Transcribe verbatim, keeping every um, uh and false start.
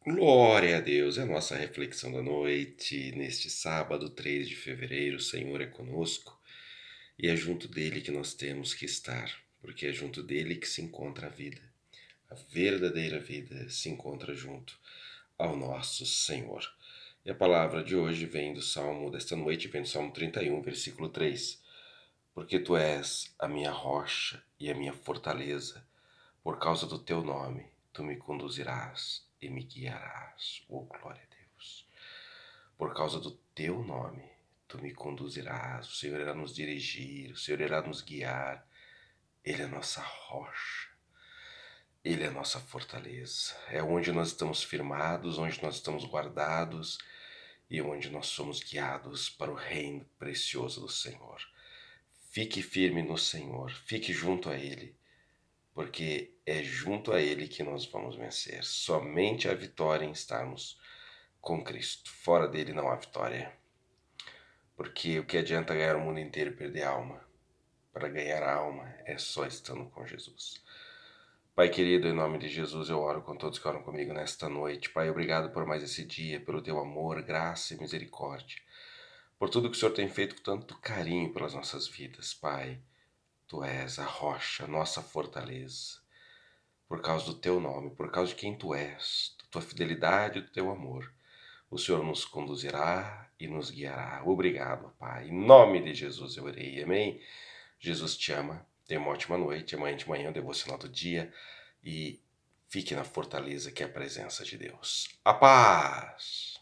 Glória a Deus, é a nossa reflexão da noite, neste sábado, três de fevereiro. O Senhor é conosco e é junto dele que nós temos que estar, porque é junto dele que se encontra a vida. A verdadeira vida se encontra junto ao nosso Senhor. E a palavra de hoje vem do Salmo desta noite, vem do Salmo trinta e um, versículo três. Porque tu és a minha rocha e a minha fortaleza, por causa do teu nome, tu me conduzirás e me guiarás. Oh, glória a Deus! Por causa do teu nome, tu me conduzirás. O Senhor irá nos dirigir, o Senhor irá nos guiar. Ele é nossa rocha, Ele é nossa fortaleza. É onde nós estamos firmados, onde nós estamos guardados e onde nós somos guiados para o reino precioso do Senhor. Fique firme no Senhor, fique junto a Ele, porque é junto a Ele que nós vamos vencer. Somente a vitória em estarmos com Cristo. Fora dele não há vitória. Porque o que adianta ganhar o mundo inteiro e perder a alma? Para ganhar a alma é só estando com Jesus. Pai querido, em nome de Jesus eu oro com todos que oram comigo nesta noite. Pai, obrigado por mais esse dia, pelo teu amor, graça e misericórdia. Por tudo que o Senhor tem feito com tanto carinho pelas nossas vidas, Pai. Tu és a rocha, nossa fortaleza. Por causa do teu nome, por causa de quem tu és, da tua fidelidade e do teu amor, o Senhor nos conduzirá e nos guiará. Obrigado, Pai. Em nome de Jesus eu orei. Amém? Jesus te ama. Tenha uma ótima noite. Amanhã de manhã, o devocional do dia. E fique na fortaleza que é a presença de Deus. A paz!